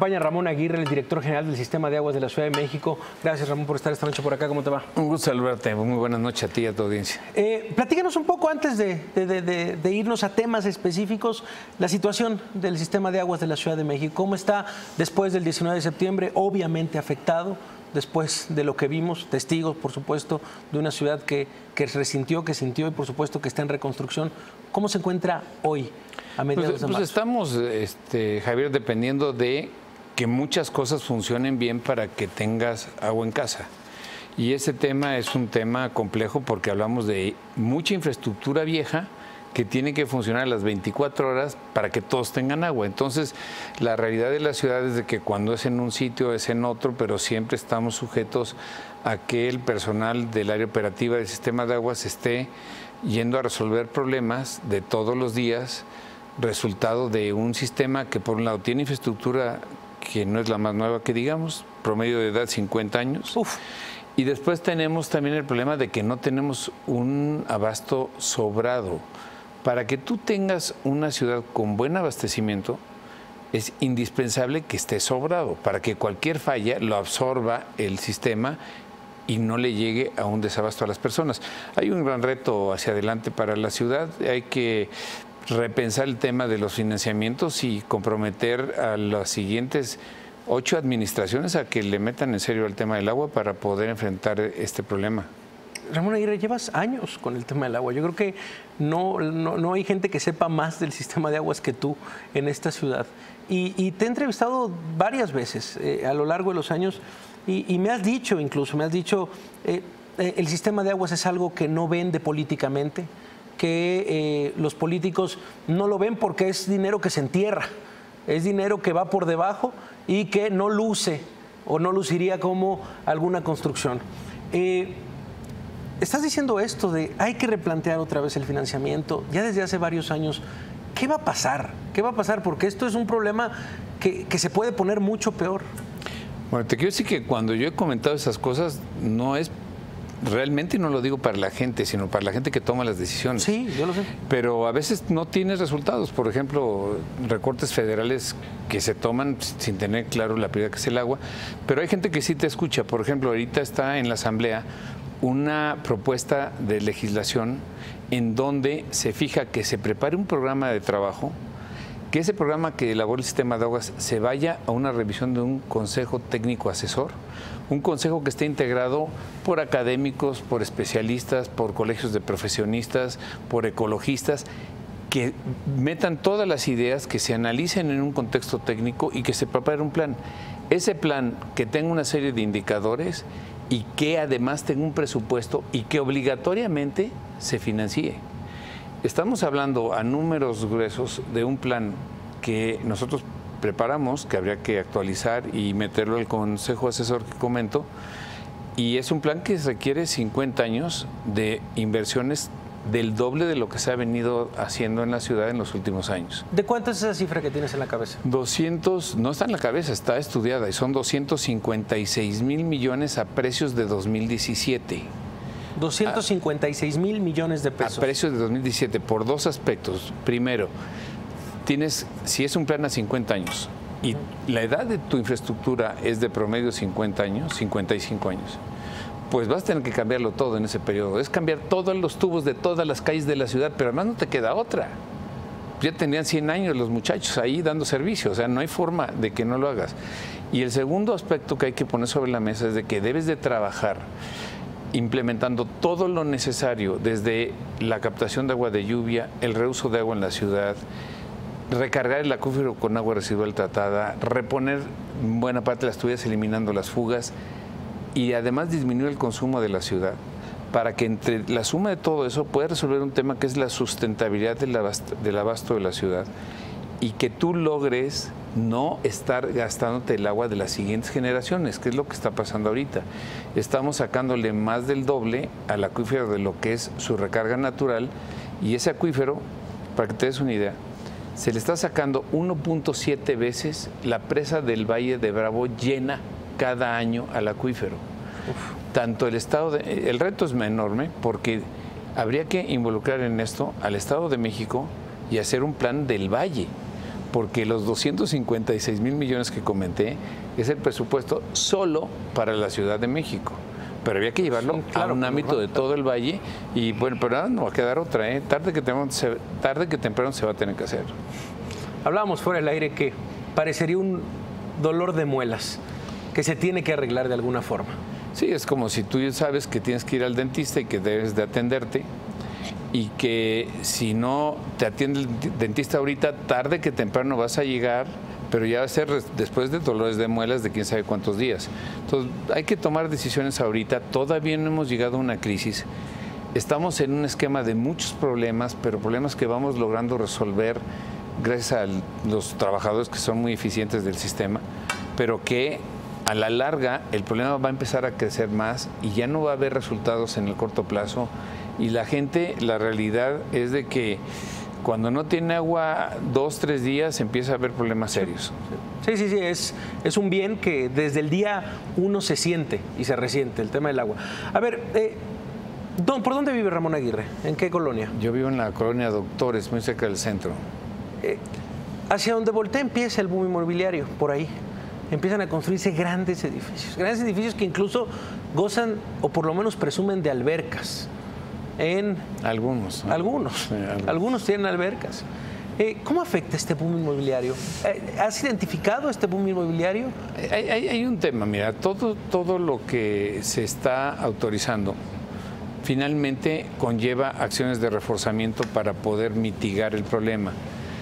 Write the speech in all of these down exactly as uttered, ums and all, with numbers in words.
acompaña Ramón Aguirre, el director general del Sistema de Aguas de la Ciudad de México. Gracias, Ramón, por estar esta noche por acá. ¿Cómo te va? Un gusto saludarte. Muy buenas noches a ti y a tu audiencia. Eh, platícanos un poco, antes de, de, de, de, de irnos a temas específicos, la situación del Sistema de Aguas de la Ciudad de México. ¿Cómo está después del diecinueve de septiembre? Obviamente afectado, después de lo que vimos, testigos, por supuesto, de una ciudad que, que resintió, que sintió y, por supuesto, que está en reconstrucción. ¿Cómo se encuentra hoy, a mediados pues, de marzo? Pues estamos, este, Javier, dependiendo de que muchas cosas funcionen bien para que tengas agua en casa. Y ese tema es un tema complejo porque hablamos de mucha infraestructura vieja que tiene que funcionar a las veinticuatro horas para que todos tengan agua. Entonces, la realidad de la ciudad es de que cuando es en un sitio es en otro, pero siempre estamos sujetos a que el personal del área operativa del sistema de aguas esté yendo a resolver problemas de todos los días, resultado de un sistema que por un lado tiene infraestructura que no es la más nueva que digamos, promedio de edad cincuenta años. Uf. Y después tenemos también el problema de que no tenemos un abasto sobrado. Para que tú tengas una ciudad con buen abastecimiento, es indispensable que esté sobrado, para que cualquier falla lo absorba el sistema y no le llegue a un desabasto a las personas. Hay un gran reto hacia adelante para la ciudad, hay que repensar el tema de los financiamientos y comprometer a las siguientes ocho administraciones a que le metan en serio el tema del agua para poder enfrentar este problema. Ramón Aguirre, llevas años con el tema del agua. Yo creo que no, no, no hay gente que sepa más del sistema de aguas que tú en esta ciudad. Y, y te he entrevistado varias veces eh, a lo largo de los años y, y me has dicho, incluso, me has dicho, eh, eh, el sistema de aguas es algo que no vende políticamente, que eh, los políticos no lo ven porque es dinero que se entierra, es dinero que va por debajo y que no luce o no luciría como alguna construcción. Eh, Estás diciendo esto de hay que replantear otra vez el financiamiento, ya desde hace varios años. ¿Qué va a pasar? ¿Qué va a pasar? Porque esto es un problema que, que se puede poner mucho peor. Bueno, te quiero decir que cuando yo he comentado esas cosas, no es realmente, y no lo digo para la gente, sino para la gente que toma las decisiones. Sí, yo lo sé. Pero a veces no tienes resultados. Por ejemplo, recortes federales que se toman sin tener claro la prioridad que es el agua. Pero hay gente que sí te escucha. Por ejemplo, ahorita está en la Asamblea una propuesta de legislación en donde se fija que se prepare un programa de trabajo, que ese programa que elabora el sistema de aguas se vaya a una revisión de un consejo técnico asesor, un consejo que esté integrado por académicos, por especialistas, por colegios de profesionistas, por ecologistas, que metan todas las ideas, que se analicen en un contexto técnico y que se prepare un plan. Ese plan que tenga una serie de indicadores y que además tenga un presupuesto y que obligatoriamente se financie. Estamos hablando a números gruesos de un plan que nosotros preparamos, que habría que actualizar y meterlo al consejo asesor que comento, y es un plan que requiere cincuenta años de inversiones del doble de lo que se ha venido haciendo en la ciudad en los últimos años. ¿De cuánto es esa cifra que tienes en la cabeza? doscientos, no está en la cabeza, está estudiada y son doscientos cincuenta y seis mil millones a precios de dos mil diecisiete. doscientos cincuenta y seis mil millones de pesos. A precios de dos mil diecisiete, por dos aspectos. Primero, tienes, si es un plan a cincuenta años y la edad de tu infraestructura es de promedio cincuenta años, cincuenta y cinco años, pues vas a tener que cambiarlo todo en ese periodo. Es cambiar todos los tubos de todas las calles de la ciudad, pero además no te queda otra. Ya tenían cien años los muchachos ahí dando servicio, o sea, no hay forma de que no lo hagas. Y el segundo aspecto que hay que poner sobre la mesa es de que debes de trabajar implementando todo lo necesario, desde la captación de agua de lluvia, el reuso de agua en la ciudad, recargar el acuífero con agua residual tratada, reponer buena parte de las tuberías eliminando las fugas, y además disminuir el consumo de la ciudad, para que entre la suma de todo eso pueda resolver un tema que es la sustentabilidad del abasto, del abasto de la ciudad, y que tú logres no estar gastándote el agua de las siguientes generaciones, que es lo que está pasando ahorita. Estamos sacándole más del doble al acuífero de lo que es su recarga natural, y ese acuífero, para que te des una idea, se le está sacando uno punto siete veces la presa del Valle de Bravo llena cada año al acuífero. Uf. Tanto el estado de, el reto es enorme porque habría que involucrar en esto al Estado de México y hacer un plan del valle, porque los doscientos cincuenta y seis mil millones que comenté es el presupuesto solo para la Ciudad de México. Pero había que llevarlo sí, claro, a un ámbito de todo el valle y bueno, pero nada, no va a quedar otra, ¿eh? Tarde que temprano se, tarde que temprano se va a tener que hacer. Hablábamos fuera del aire que parecería un dolor de muelas que se tiene que arreglar de alguna forma. Sí, es como si tú sabes que tienes que ir al dentista y que debes de atenderte y que si no te atiende el dentista ahorita, tarde que temprano vas a llegar, pero ya va a ser después de dolores de muelas de quién sabe cuántos días. Entonces, hay que tomar decisiones ahorita. Todavía no hemos llegado a una crisis. Estamos en un esquema de muchos problemas, pero problemas que vamos logrando resolver gracias a los trabajadores que son muy eficientes del sistema, pero que a la larga el problema va a empezar a crecer más y ya no va a haber resultados en el corto plazo. Y la gente, la realidad es de que cuando no tiene agua dos, tres días, empieza a haber problemas serios. Sí, sí, sí, es, es un bien que desde el día uno se siente y se resiente, el tema del agua. A ver, eh, ¿por dónde vive Ramón Aguirre? ¿En qué colonia? Yo vivo en la colonia Doctores, muy cerca del centro. Eh, hacia donde voltea empieza el boom inmobiliario, por ahí. Empiezan a construirse grandes edificios, grandes edificios que incluso gozan o por lo menos presumen de albercas. En algunos, ¿no? algunos, sí, algunos, algunos tienen albercas. Eh, ¿Cómo afecta este boom inmobiliario? Eh, ¿Has identificado este boom inmobiliario? Hay, hay, hay un tema, mira, todo, todo lo que se está autorizando finalmente conlleva acciones de reforzamiento para poder mitigar el problema.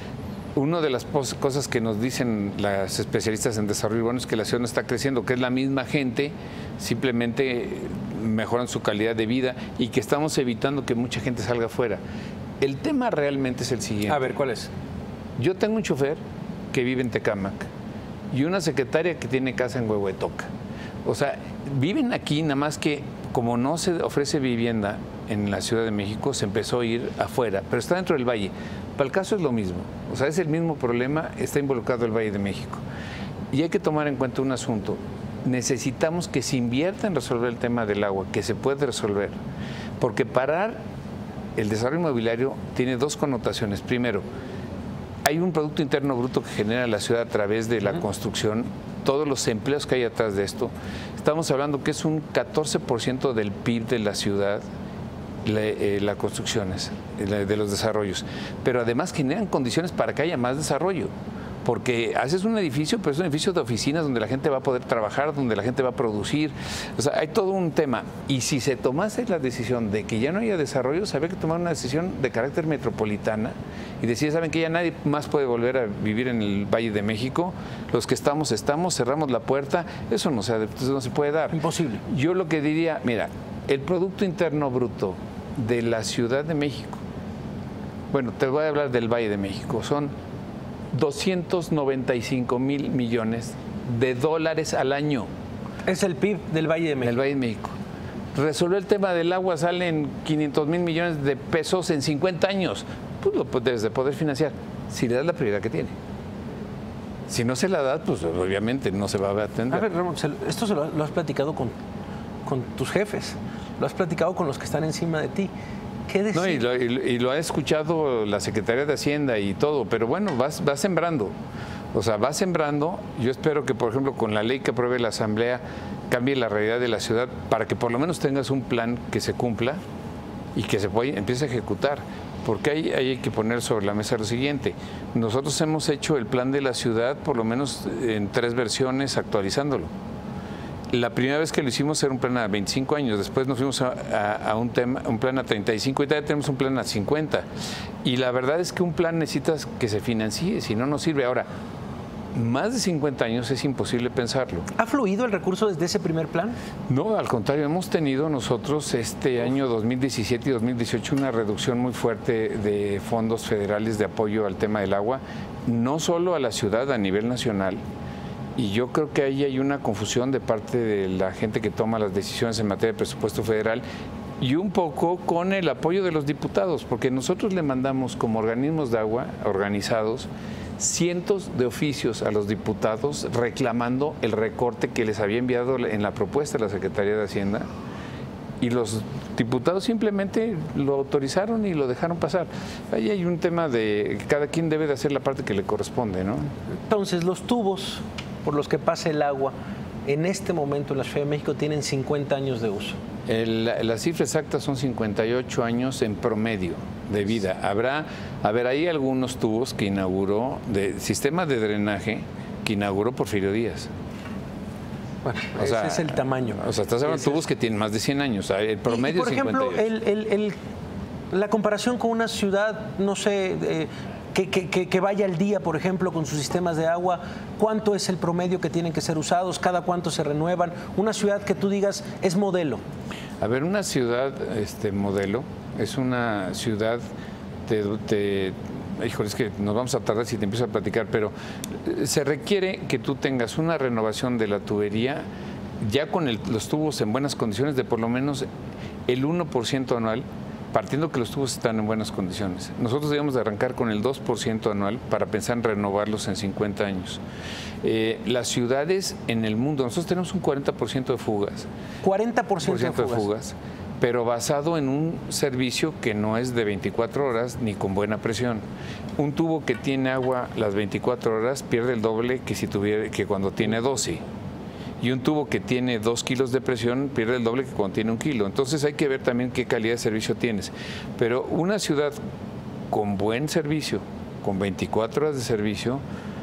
Una de las cosas que nos dicen las especialistas en desarrollo urbano es que la ciudad no está creciendo, que es la misma gente, simplemente mejoran su calidad de vida y que estamos evitando que mucha gente salga afuera. El tema realmente es el siguiente. A ver, ¿cuál es? Yo tengo un chofer que vive en Tecámac y una secretaria que tiene casa en Huehuetoca. O sea, viven aquí, nada más que como no se ofrece vivienda en la Ciudad de México, se empezó a ir afuera, pero está dentro del valle. Para el caso es lo mismo, o sea, es el mismo problema, está involucrado el Valle de México. Y hay que tomar en cuenta un asunto. Necesitamos que se invierta en resolver el tema del agua, que se puede resolver, porque parar el desarrollo inmobiliario tiene dos connotaciones. Primero, hay un Producto Interno Bruto que genera la ciudad a través de la uh-huh. construcción, todos los empleos que hay atrás de esto. Estamos hablando que es un catorce por ciento del P I B de la ciudad, la, eh, las construcciones, la, de los desarrollos, pero además generan condiciones para que haya más desarrollo. Porque haces un edificio, pero es un edificio de oficinas donde la gente va a poder trabajar, donde la gente va a producir. O sea, hay todo un tema. Y si se tomase la decisión de que ya no haya desarrollo, habría que tomar una decisión de carácter metropolitana y decir, ¿saben que ya nadie más puede volver a vivir en el Valle de México? Los que estamos, estamos, cerramos la puerta. Eso no se, no se puede dar. Imposible. Yo lo que diría, mira, el Producto Interno Bruto de la Ciudad de México, bueno, te voy a hablar del Valle de México, son doscientos noventa y cinco mil millones de dólares al año. Es el P I B del Valle de México. Del Valle de México. Resolver el tema del agua salen quinientos mil millones de pesos en cincuenta años. Pues lo debes de poder financiar, si le das la prioridad que tiene. Si no se la das, pues obviamente no se va a atender. A ver, Ramón, esto se lo, lo has platicado con, con tus jefes, lo has platicado con los que están encima de ti. ¿Qué decir? No, y, lo, y, y lo ha escuchado la Secretaría de Hacienda y todo, pero bueno, vas, vas sembrando. O sea, vas sembrando. Yo espero que, por ejemplo, con la ley que apruebe la Asamblea, cambie la realidad de la ciudad para que por lo menos tengas un plan que se cumpla y que se pueda, empiece a ejecutar. Porque hay, hay que poner sobre la mesa lo siguiente. Nosotros hemos hecho el plan de la ciudad, por lo menos en tres versiones, actualizándolo. La primera vez que lo hicimos era un plan a veinticinco años, después nos fuimos a, a, a un, tema, un plan a treinta y cinco y ya tenemos un plan a cincuenta. Y la verdad es que un plan necesitas que se financie, si no, no sirve. Ahora, más de cincuenta años es imposible pensarlo. ¿Ha fluido el recurso desde ese primer plan? No, al contrario, hemos tenido nosotros este año dos mil diecisiete y dos mil dieciocho una reducción muy fuerte de fondos federales de apoyo al tema del agua, no solo a la ciudad, a nivel nacional. Y yo creo que ahí hay una confusión de parte de la gente que toma las decisiones en materia de presupuesto federal y un poco con el apoyo de los diputados, porque nosotros le mandamos como organismos de agua organizados cientos de oficios a los diputados reclamando el recorte que les había enviado en la propuesta de la Secretaría de Hacienda y los diputados simplemente lo autorizaron y lo dejaron pasar. Ahí hay un tema de cada quien debe de hacer la parte que le corresponde, ¿no? Entonces, los tubos por los que pasa el agua en este momento en la Ciudad de México tienen cincuenta años de uso. El, la cifra exacta son cincuenta y ocho años en promedio de vida. Habrá, a ver, hay algunos tubos que inauguró, de sistema de drenaje, que inauguró Porfirio Díaz. Bueno, o ese sea, es el tamaño. O sea, estás hablando de tubos es... que tienen más de cien años. El promedio y, y por es cincuenta y ocho. ejemplo, el, el, el, la comparación con una ciudad, no sé... Eh, Que, que, que vaya al día, por ejemplo, con sus sistemas de agua, ¿cuánto es el promedio que tienen que ser usados? ¿Cada cuánto se renuevan? Una ciudad que tú digas es modelo. A ver, una ciudad este, modelo es una ciudad, te, te, híjole, es que nos vamos a tardar si te empiezo a platicar, pero se requiere que tú tengas una renovación de la tubería ya con el, los tubos en buenas condiciones de por lo menos el uno por ciento anual, partiendo que los tubos están en buenas condiciones. Nosotros debemos de arrancar con el dos por ciento anual para pensar en renovarlos en cincuenta años. Eh, las ciudades en el mundo, nosotros tenemos un cuarenta por ciento de fugas. cuarenta por ciento de fugas. de fugas, pero basado en un servicio que no es de veinticuatro horas ni con buena presión. Un tubo que tiene agua las veinticuatro horas pierde el doble que, si tuviera, que cuando tiene doce. Y un tubo que tiene dos kilos de presión pierde el doble que cuando tiene un kilo. Entonces hay que ver también qué calidad de servicio tienes. Pero una ciudad con buen servicio, con veinticuatro horas de servicio,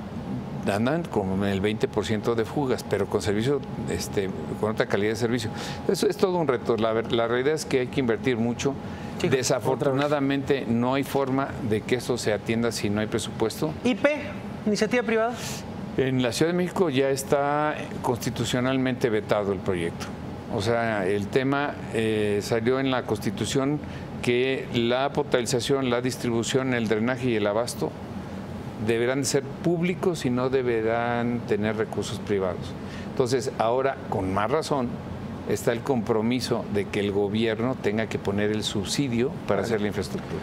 andan como en el veinte por ciento de fugas, pero con servicio, este, con otra calidad de servicio. Eso es todo un reto. La, la realidad es que hay que invertir mucho. Sí, desafortunadamente no hay forma de que eso se atienda si no hay presupuesto. I P, iniciativa privada. En la Ciudad de México ya está constitucionalmente vetado el proyecto. O sea, el tema eh, salió en la Constitución que la potabilización, la distribución, el drenaje y el abasto deberán de ser públicos y no deberán tener recursos privados. Entonces, ahora, con más razón, está el compromiso de que el gobierno tenga que poner el subsidio para hacer la infraestructura.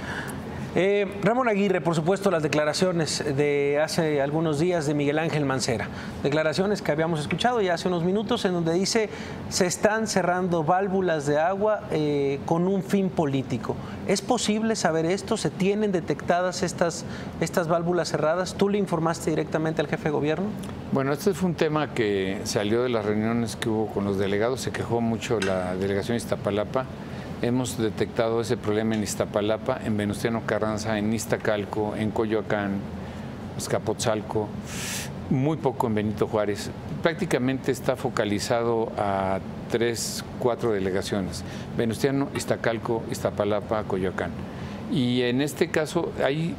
Eh, Ramón Aguirre, por supuesto, las declaraciones de hace algunos días de Miguel Ángel Mancera. Declaraciones que habíamos escuchado ya hace unos minutos en donde dice se están cerrando válvulas de agua eh, con un fin político. ¿Es posible saber esto? ¿Se tienen detectadas estas, estas válvulas cerradas? ¿Tú le informaste directamente al jefe de gobierno? Bueno, este fue un tema que salió de las reuniones que hubo con los delegados. Se quejó mucho la delegación de Iztapalapa. Hemos detectado ese problema en Iztapalapa, en Venustiano Carranza, en Iztacalco, en Coyoacán, Azcapotzalco, muy poco en Benito Juárez. Prácticamente está focalizado a tres, cuatro delegaciones: Venustiano, Iztacalco, Iztapalapa, Coyoacán. Y en este caso hay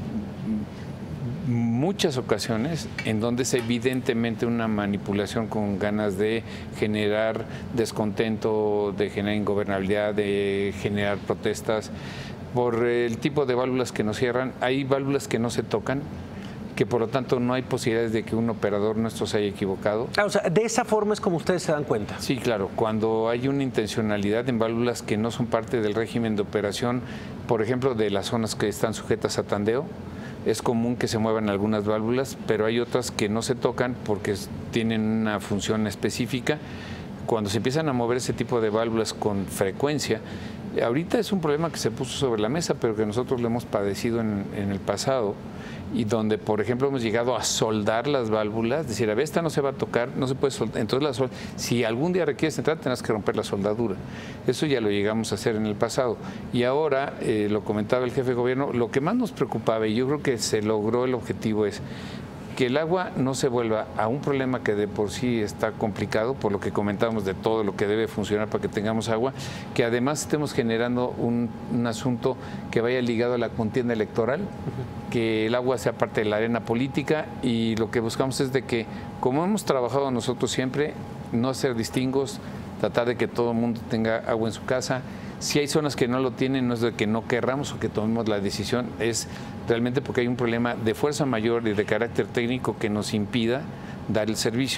muchas ocasiones en donde es evidentemente una manipulación con ganas de generar descontento, de generar ingobernabilidad, de generar protestas por el tipo de válvulas que nos cierran. Hay válvulas que no se tocan, que por lo tanto no hay posibilidades de que un operador nuestro se haya equivocado. Ah, o sea, de esa forma es como ustedes se dan cuenta. Sí, claro, cuando hay una intencionalidad en válvulas que no son parte del régimen de operación, por ejemplo, de las zonas que están sujetas a tandeo, es común que se muevan algunas válvulas, pero hay otras que no se tocan porque tienen una función específica. Cuando se empiezan a mover ese tipo de válvulas con frecuencia, ahorita es un problema que se puso sobre la mesa, pero que nosotros lo hemos padecido en, en el pasado, y donde, por ejemplo, hemos llegado a soldar las válvulas, decir, a ver, esta no se va a tocar, no se puede soldar. Entonces, la sol si algún día requieres entrar, tendrás que romper la soldadura. Eso ya lo llegamos a hacer en el pasado. Y ahora, eh, lo comentaba el jefe de gobierno, lo que más nos preocupaba, y yo creo que se logró el objetivo, es que el agua no se vuelva a un problema que de por sí está complicado, por lo que comentábamos de todo lo que debe funcionar para que tengamos agua, que además estemos generando un, un asunto que vaya ligado a la contienda electoral, uh-huh. que el agua sea parte de la arena política, y lo que buscamos es de que, como hemos trabajado nosotros siempre, no hacer distingos, tratar de que todo el mundo tenga agua en su casa. Si hay zonas que no lo tienen, no es de que no querramos o que tomemos la decisión, es realmente porque hay un problema de fuerza mayor y de carácter técnico que nos impida dar el servicio.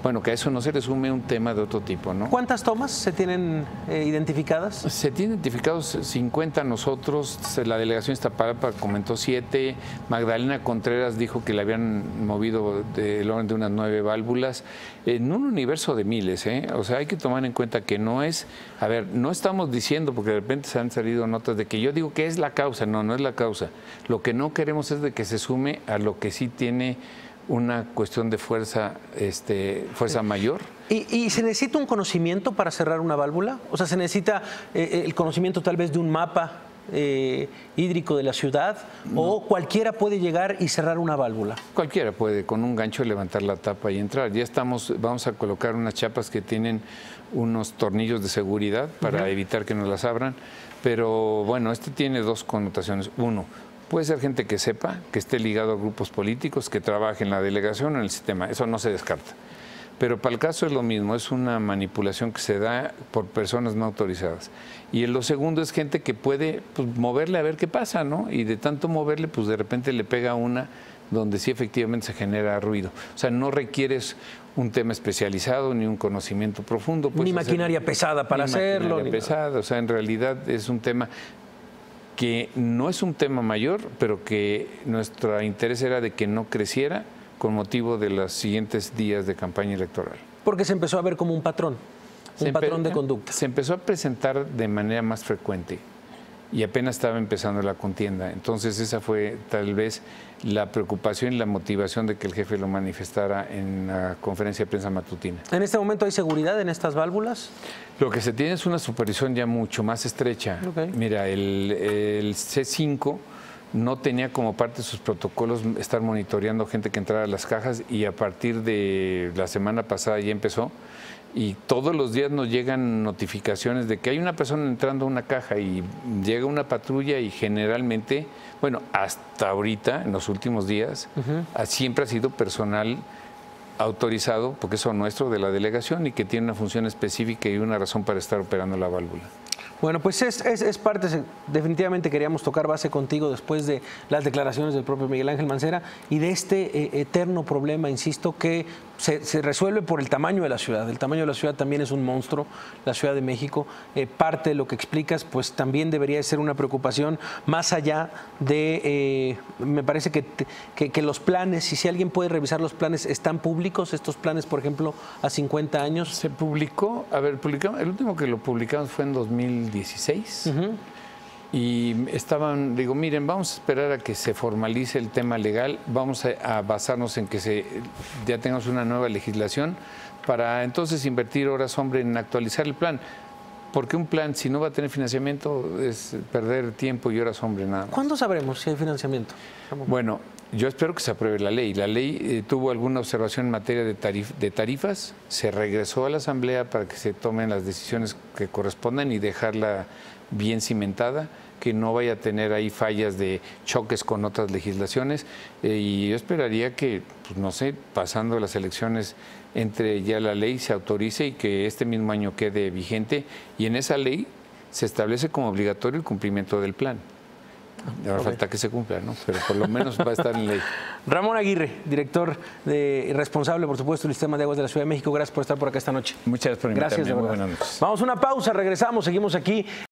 Bueno, que a eso no se le sume un tema de otro tipo, ¿no? ¿Cuántas tomas se tienen eh, identificadas? Se tienen identificados cincuenta nosotros, la delegación Iztapalapa comentó siete, Magdalena Contreras dijo que le habían movido del orden de unas nueve válvulas, en un universo de miles, ¿eh? O sea, hay que tomar en cuenta que no es, a ver, no estamos diciendo, porque de repente se han salido notas de que yo digo que es la causa, no, no es la causa. Lo que no queremos es de que se sume a lo que sí tiene una cuestión de fuerza, este, fuerza mayor. ¿Y, ¿Y se necesita un conocimiento para cerrar una válvula? O sea, ¿se necesita eh, el conocimiento tal vez de un mapa eh, hídrico de la ciudad? No. ¿O cualquiera puede llegar y cerrar una válvula? Cualquiera puede, con un gancho levantar la tapa y entrar. Ya estamos, vamos a colocar unas chapas que tienen unos tornillos de seguridad para uh-huh. evitar que nos las abran. Pero bueno, este tiene dos connotaciones. Uno, puede ser gente que sepa, que esté ligado a grupos políticos, que trabaje en la delegación o en el sistema. Eso no se descarta. Pero para el caso es lo mismo, es una manipulación que se da por personas no autorizadas. Y lo segundo es gente que puede pues, moverle a ver qué pasa, ¿no? Y de tanto moverle, pues de repente le pega una donde sí efectivamente se genera ruido. O sea, no requieres un tema especializado ni un conocimiento profundo. Ni maquinaria hacer, pesada para ni hacerlo. Maquinaria ni pesada, o sea, en realidad es un tema que no es un tema mayor, pero que nuestro interés era de que no creciera con motivo de los siguientes días de campaña electoral. Porque se empezó a ver como un patrón, un se patrón de conducta. Se empezó a presentar de manera más frecuente y apenas estaba empezando la contienda. Entonces esa fue tal vez la preocupación y la motivación de que el jefe lo manifestara en la conferencia de prensa matutina. ¿En este momento hay seguridad en estas válvulas? Lo que se tiene es una supervisión ya mucho más estrecha. Okay. Mira, el, el C cinco no tenía como parte de sus protocolos estar monitoreando gente que entrara a las cajas y a partir de la semana pasada ya empezó. Y todos los días nos llegan notificaciones de que hay una persona entrando a una caja y llega una patrulla y generalmente, bueno, hasta ahorita, en los últimos días, uh-huh. siempre ha sido personal autorizado, porque eso es nuestro, de la delegación y que tiene una función específica y una razón para estar operando la válvula. Bueno, pues es, es, es parte, definitivamente queríamos tocar base contigo después de las declaraciones del propio Miguel Ángel Mancera y de este eh, eterno problema, insisto, que se, se resuelve por el tamaño de la ciudad. El tamaño de la ciudad también es un monstruo, la Ciudad de México. Eh, parte de lo que explicas, pues también debería ser una preocupación más allá de, eh, me parece que, que, que los planes, y si alguien puede revisar los planes, ¿están públicos estos planes, por ejemplo, a cincuenta años? Se publicó, a ver, publicamos, el último que lo publicamos fue en dos mil dieciséis uh-huh. y estaban, digo, miren, vamos a esperar a que se formalice el tema legal, vamos a, a basarnos en que se, ya tengamos una nueva legislación para entonces invertir horas hombre en actualizar el plan, porque un plan si no va a tener financiamiento es perder tiempo y horas hombre nada más. ¿Cuándo sabremos si hay financiamiento? Bueno, yo espero que se apruebe la ley. La ley eh, tuvo alguna observación en materia de, tarif de tarifas, se regresó a la Asamblea para que se tomen las decisiones que correspondan y dejarla bien cimentada, que no vaya a tener ahí fallas de choques con otras legislaciones. Eh, y yo esperaría que, pues, no sé, pasando las elecciones, entre ya la ley, se autorice y que este mismo año quede vigente. Y en esa ley se establece como obligatorio el cumplimiento del plan. Ahora okay. falta que se cumpla, ¿no? Pero por lo menos va a estar en ley. Ramón Aguirre, director de, y responsable, por supuesto, del Sistema de Aguas de la Ciudad de México. Gracias por estar por acá esta noche. Muchas gracias por invitarme. Gracias, de Muy verdad. buenas noches. Vamos a una pausa, regresamos, seguimos aquí.